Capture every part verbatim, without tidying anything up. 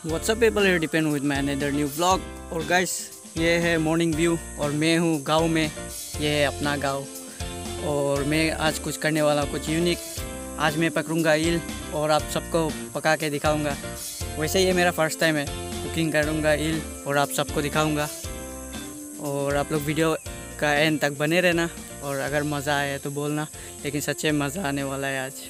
WhatsApp people here depend with my another new vlog. और guys ये है morning view और मैं हूँ गांव में। ये है अपना गांव और मैं आज कुछ करने वाला हूँ, कुछ यूनिक। आज मैं पकड़ूंगा ईल और आप सबको पका के दिखाऊंगा। वैसे ये मेरा फर्स्ट टाइम है, कुकिंग करूंगा ईल और आप सबको दिखाऊंगा। और आप लोग वीडियो का एंड तक बने रहना और अगर मज़ा आए तो बोलना, लेकिन सच्चे मज़ा आने वाला है आज।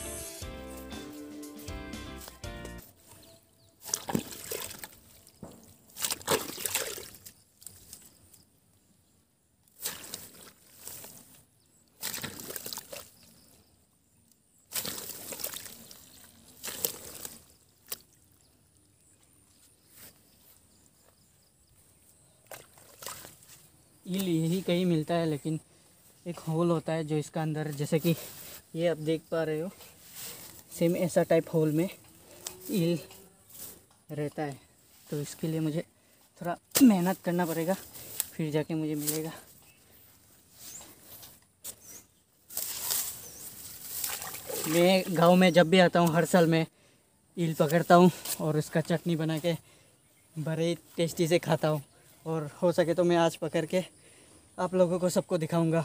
ईल यही कहीं मिलता है, लेकिन एक होल होता है जो इसका अंदर, जैसे कि ये आप देख पा रहे हो, सेम ऐसा टाइप होल में ईल रहता है। तो इसके लिए मुझे थोड़ा मेहनत करना पड़ेगा, फिर जाके मुझे मिलेगा। मैं गांव में जब भी आता हूँ हर साल मैं ईल पकड़ता हूँ और उसका चटनी बना के बड़े टेस्टी से खाता हूँ। और हो सके तो मैं आज पकड़ के आप लोगों को सबको दिखाऊंगा।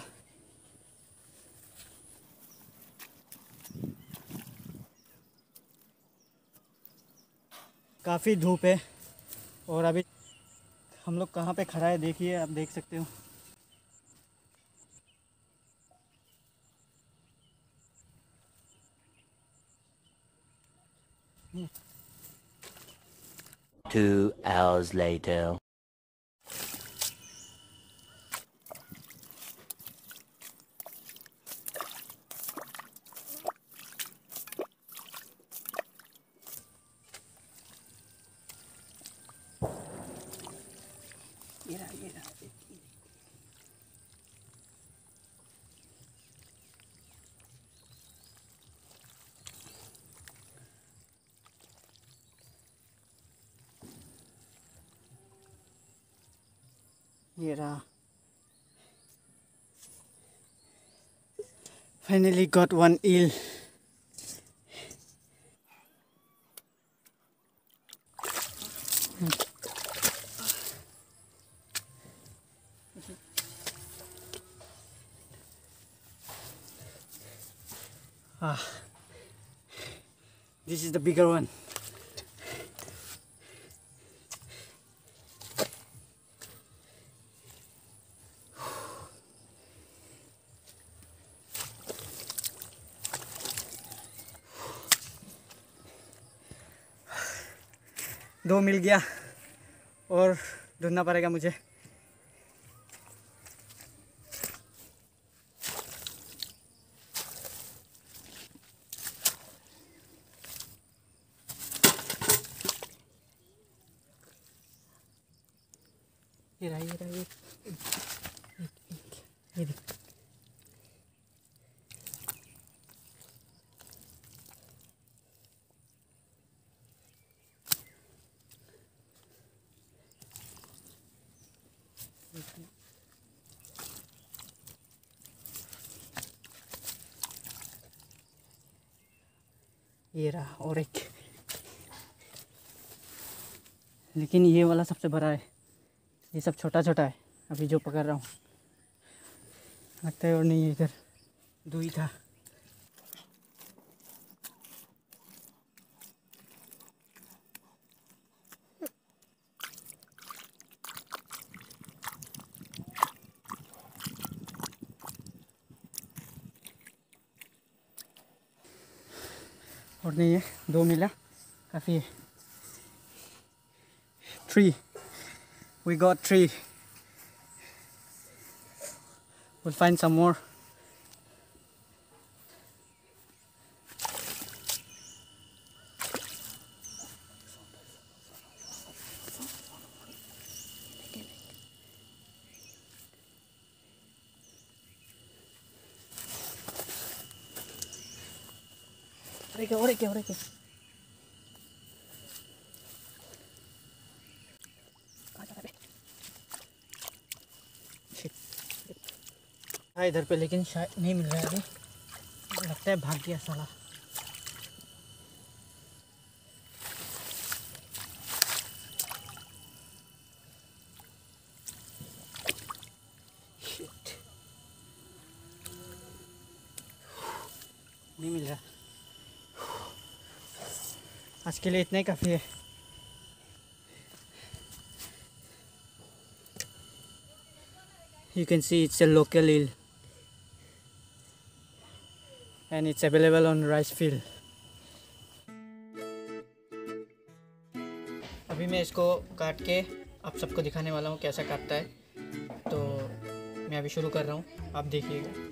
काफ़ी धूप है और अभी हम लोग कहाँ पे खड़ा है देखिए, आप देख सकते हो। Two hours later. ये रहा, ये रहा। ये रहा। Finally got one eel. Ah, this is the bigger one. दो मिल गया और ढूंढना पड़ेगा मुझे। ये रहा, ये रहा, ये ये देख। ये रहा और एक, लेकिन ये वाला सबसे बड़ा है, ये सब छोटा छोटा है अभी जो पकड़ रहा हूँ। लगता है और नहीं है, इधर दो ही था। और नहीं है, दो मिला, काफ़ी है। Three, we got three. We'll find some more. और एक, और एक, और एक। हाँ इधर पे, लेकिन शायद नहीं मिल रहा है अभी, लगता है भाग गया साला। आज के लिए इतना ही काफ़ी है। You can see it's a local eel and it's available on rice field. अभी मैं इसको काट के आप सबको दिखाने वाला हूँ कैसा काटता है। तो मैं अभी शुरू कर रहा हूँ, आप देखिएगा।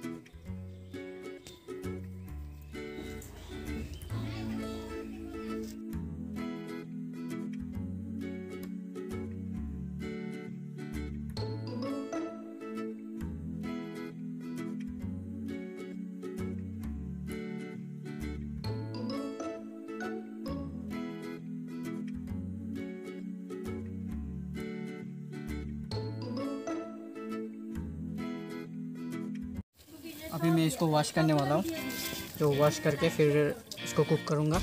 अभी मैं इसको वॉश करने वाला हूँ, जो वॉश करके फिर इसको कुक करूँगा।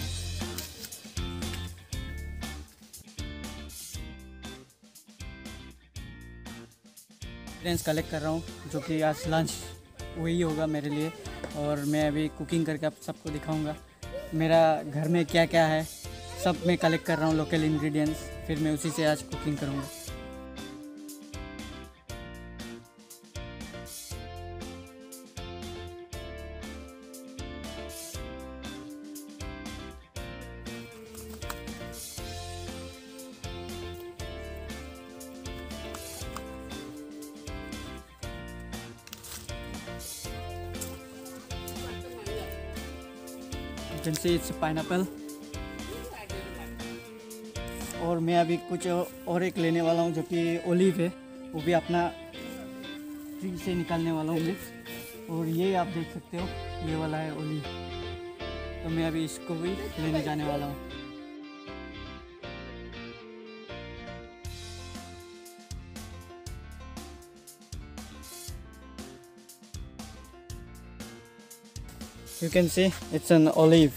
फ्रेंड्स कलेक्ट कर रहा हूँ, जो कि आज लंच वही होगा मेरे लिए। और मैं अभी कुकिंग करके आप सबको दिखाऊंगा मेरा घर में क्या क्या है। सब मैं कलेक्ट कर रहा हूँ, लोकल इंग्रेडिएंट्स, फिर मैं उसी से आज कुकिंग करूँगा। You can see it's pineapple। और मैं अभी कुछ और एक लेने वाला हूँ, जो कि ओलिव है, वो भी अपना ट्री से निकालने वाला हूँ मैं। और ये आप देख सकते हो, ये वाला है ओलिव। तो मैं अभी इसको भी लेने जाने वाला हूँ। You can see it's an olive।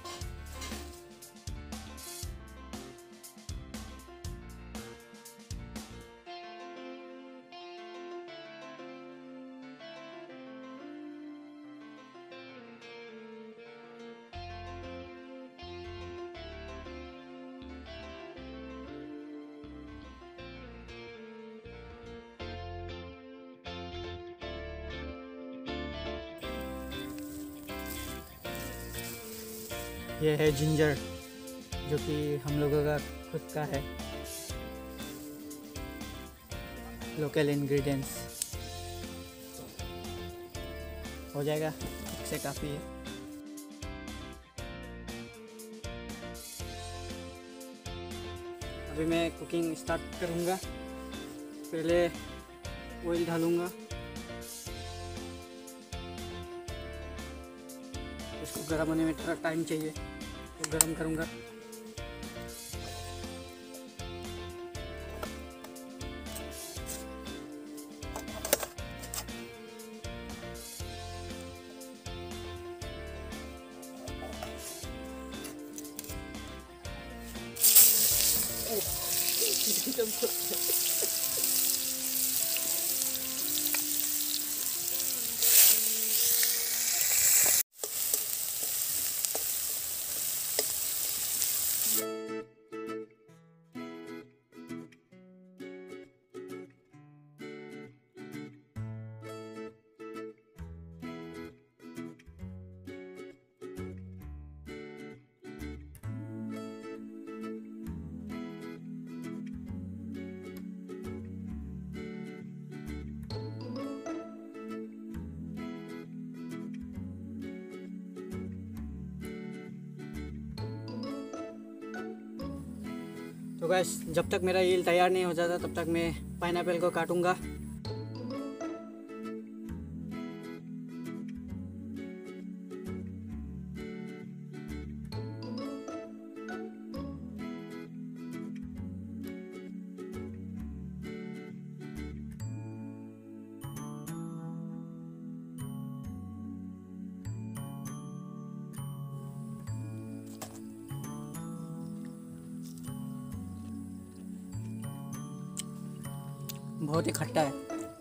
ये है जिंजर, जो कि हम लोगों का खुद का है, लोकल इंग्रेडिएंट्स। हो जाएगा, इससे काफ़ी है। अभी मैं कुकिंग स्टार्ट करूँगा। पहले ऑयल डालूँगा, इसको गर्म होने में थोड़ा टाइम चाहिए, तो गर्म करूँगा। तो गैस, जब तक मेरा ईल तैयार नहीं हो जाता तब तक मैं पाइनएप्पल को काटूंगा। बहुत ही खट्टा है,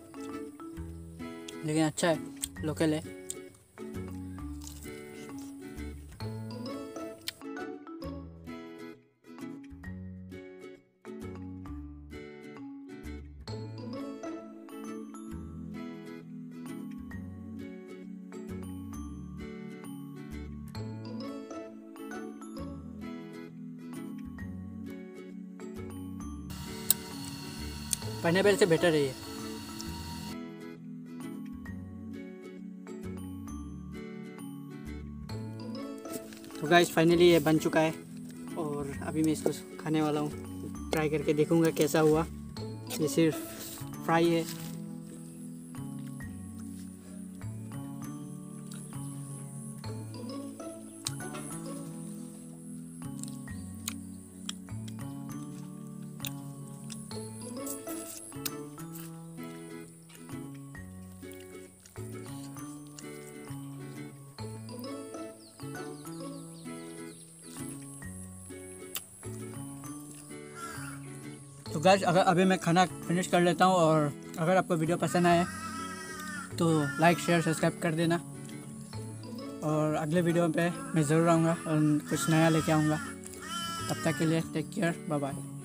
लेकिन अच्छा है, लोकल है। पाइनएप्पल से बेटर है ये। तो गाइस फाइनली ये बन चुका है और अभी मैं इसको खाने वाला हूँ। ट्राई करके देखूँगा कैसा हुआ। ये सिर्फ फ्राई है। तो गाइस अगर अभी मैं खाना फिनिश कर लेता हूँ, और अगर आपको वीडियो पसंद आए तो लाइक शेयर सब्सक्राइब कर देना। और अगले वीडियो पे मैं ज़रूर आऊँगा और कुछ नया लेके आऊँगा। तब तक के लिए टेक केयर, बाय बाय।